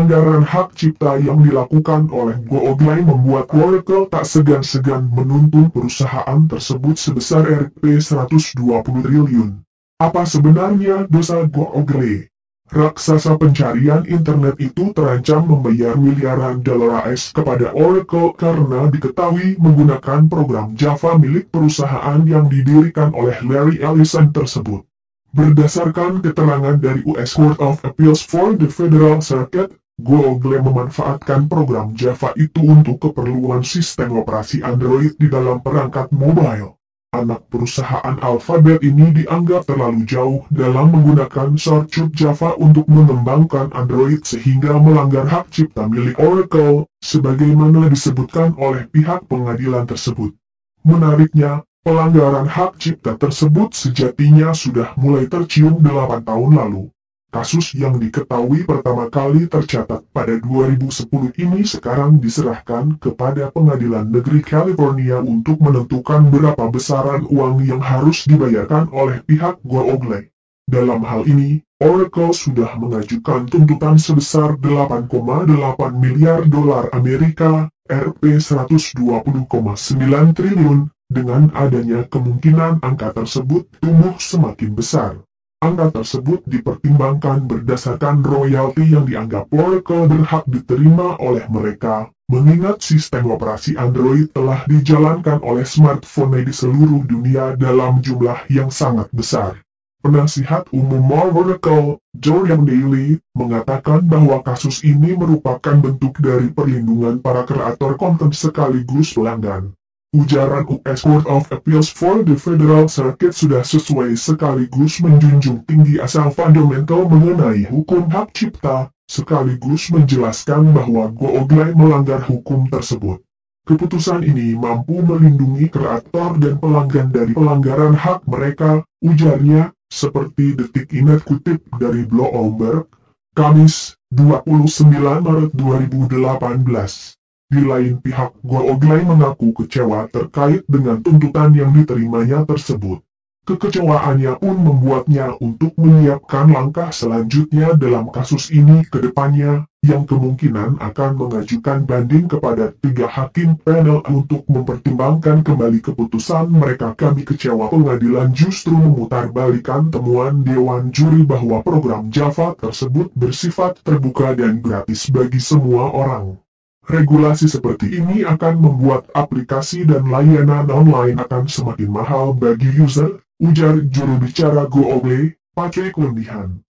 Pelanggaran hak cipta yang dilakukan oleh Google membuat Oracle tak segan-segan menuntut perusahaan tersebut sebesar Rp120 triliun. Apa sebenarnya dosa Google? Raksasa pencarian internet itu terancam membayar miliaran dolar AS kepada Oracle karena diketahui menggunakan program Java milik perusahaan yang didirikan oleh Larry Ellison tersebut. Berdasarkan keterangan dari US Court of Appeals for the Federal Circuit, Google memanfaatkan program Java itu untuk keperluan sistem operasi Android di dalam perangkat mobile. Anak perusahaan Alphabet ini dianggap terlalu jauh dalam menggunakan shortcut Java untuk mengembangkan Android sehingga melanggar hak cipta milik Oracle, sebagaimana disebutkan oleh pihak pengadilan tersebut. Menariknya, pelanggaran hak cipta tersebut sejatinya sudah mulai tercium 8 tahun lalu. Kasus yang diketahui pertama kali tercatat pada 2010 ini sekarang diserahkan kepada Pengadilan Negeri California untuk menentukan berapa besaran uang yang harus dibayarkan oleh pihak Google. Dalam hal ini, Oracle sudah mengajukan tuntutan sebesar 8,8 miliar dolar Amerika, Rp120,9 triliun, dengan adanya kemungkinan angka tersebut tumbuh semakin besar. Angka tersebut dipertimbangkan berdasarkan royalti yang dianggap Oracle berhak diterima oleh mereka, mengingat sistem operasi Android telah dijalankan oleh smartphone di seluruh dunia dalam jumlah yang sangat besar. Penasihat umum Oracle, Jordan Daly, mengatakan bahwa kasus ini merupakan bentuk dari perlindungan para kreator konten sekaligus pelanggan. Ujaran US Court of Appeals for the Federal Circuit sudah sesuai sekaligus menjunjung tinggi asal fundamental mengenai hukum hak cipta, sekaligus menjelaskan bahwa Google melanggar hukum tersebut. Keputusan ini mampu melindungi kreator dan pelanggan dari pelanggaran hak mereka, ujarnya, seperti Detik.net kutip dari Bloomberg, Kamis, 29 Maret 2018. Di lain pihak, Google mengaku kecewa terkait dengan tuntutan yang diterimanya tersebut. Kekecewaannya pun membuatnya untuk menyiapkan langkah selanjutnya dalam kasus ini ke depannya, yang kemungkinan akan mengajukan banding kepada 3 hakim panel untuk mempertimbangkan kembali keputusan mereka. Kami kecewa pengadilan justru memutarbalikkan temuan Dewan Juri bahwa program Java tersebut bersifat terbuka dan gratis bagi semua orang. Regulasi seperti ini akan membuat aplikasi dan layanan online akan semakin mahal bagi user, ujar juru bicara Google, Patrick Lendihan.